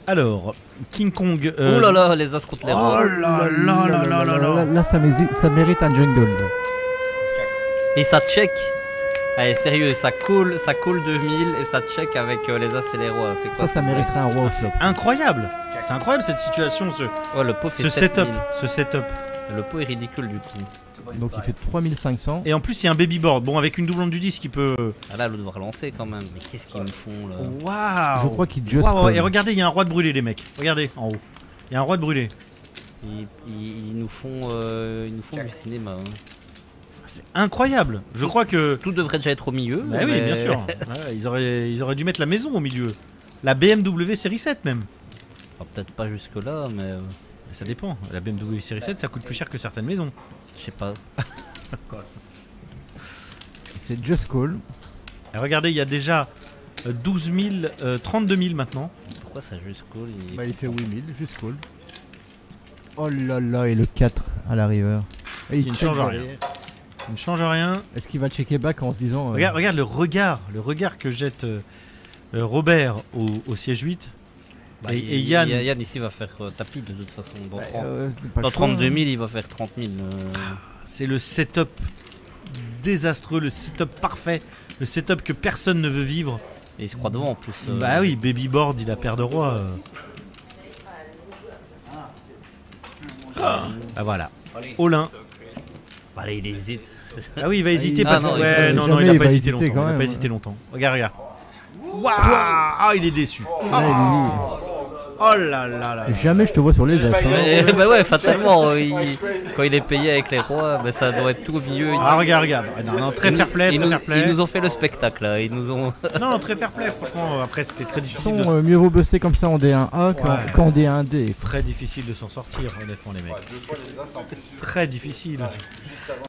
Alors, King Kong. Oh là là, les as contre les rois. Oh là là là là là là. Là, ça mérite un jungle. Et ça check. Allez, sérieux, ça coule 2000 et ça check avec les as et les rois. C'est quoi Ça mériterait un roi au flop. Incroyable. C'est incroyable cette situation, Oh, le pot fait ce 7000. setup. Ce setup. Le pot est ridicule du coup. Donc il fait 3500. Et en plus, il y a un baby board. Bon, avec une doublante du disque, il peut. Ah là, l'autre va relancer quand même. Mais qu'est-ce qu'ils me font là? Waouh. Je crois qu'il just Waouh. call. Et regardez, il y a un roi de brûlé, les mecs. Regardez en haut. Il y a un roi de brûlé. Ils nous font du cinéma. Hein. C'est incroyable. Je crois que. Tout devrait déjà être au milieu. Bah oui, bien sûr. Ouais, ils auraient dû mettre la maison au milieu. La BMW série 7 même. Enfin, peut-être pas jusque là, mais Ça dépend. La BMW série 7, ça coûte plus cher que certaines maisons. je sais pas. C'est just call. Et regardez, il y a déjà 12 000, 32 000 maintenant. Pourquoi ça juste cool Bah il fait 8000, just call. Oh là là, et le 4 à la river. Et Qui ne change rien. Il ne change rien. Est-ce qu'il va checker back en se disant Regarde le regard que jette Robert au siège 8. Bah, et Yann. Yann ici va faire tapis de toute façon. Dans dans 32 000, il va faire 30 000. C'est le setup désastreux, le setup parfait, le setup que personne ne veut vivre. Et il se croit devant en plus. Bah oui, baby board, il a paire de roi. Ah voilà. All-in. Bah, allez, il hésite. Ah oui, il va hésiter Ah, parce non, que. Ouais, non, jamais il a il pas va hésité hésiter longtemps. quand Il a même, pas hein. hésité longtemps. Regarde. Waouh. Ah, il est déçu. Là, il Oh là là là. est jamais je te vois sur les as. Hein. Bah ouais, fatalement, quand il est payé avec les rois, bah, ça doit être tout vieux. Ah, regarde. Non, très fair play, très fair play. Ils nous ont fait le spectacle là, ils nous ont. Non, très fair play, franchement. Après, c'était très difficile de Mieux vaut buster comme ça en D1A qu'en D1D. très difficile de s'en sortir, honnêtement, les mecs. Très difficile.